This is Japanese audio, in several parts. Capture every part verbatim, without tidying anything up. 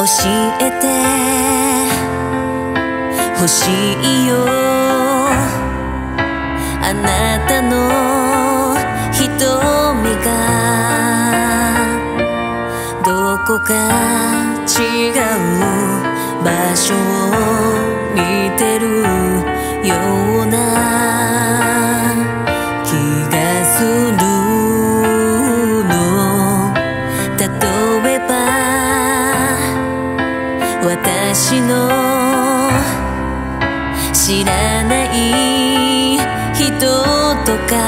えてほしいよ、あなたの瞳がどこか違う場所を見てるような気がするの。例えば私の知らない人とか、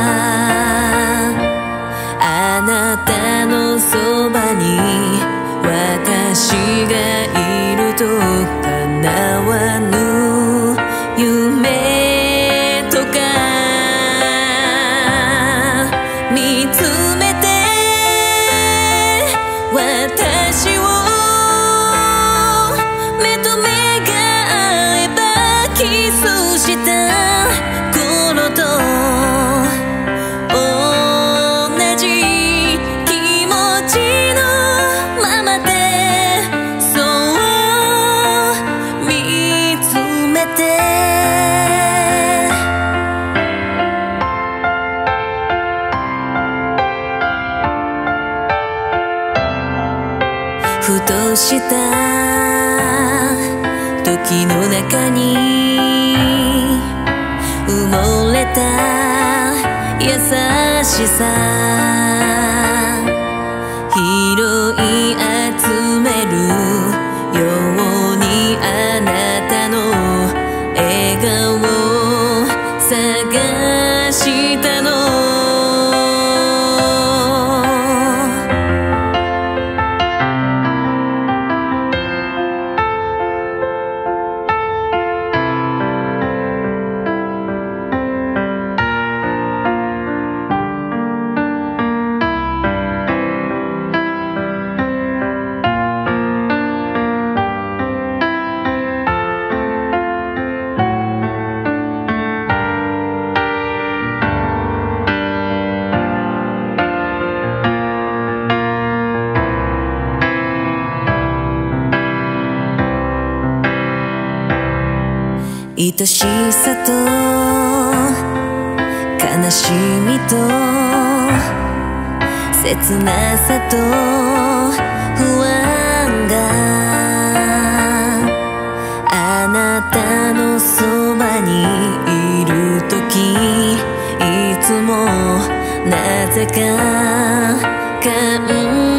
あなたのそばに私がいると叶わぬ夢とか見つめて私を目と目が合えばキスした頃と同じ気持ちのままで、そう見つめてふとした時の中に埋もれた優しさ、拾い集めるようにあなたの笑顔を探したの。愛しさと悲しみと切なさと不安があなたのそばにいるとき、いつもなぜか感